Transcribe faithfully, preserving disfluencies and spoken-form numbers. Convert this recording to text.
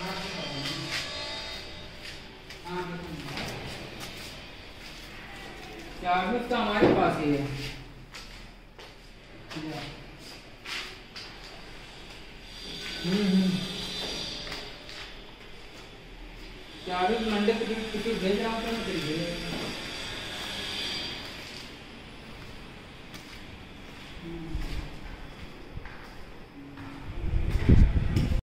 Charges तो हमारे पास ही है। हम्म हम्म चार्जेस मंडे को भेज रहा हूँ तो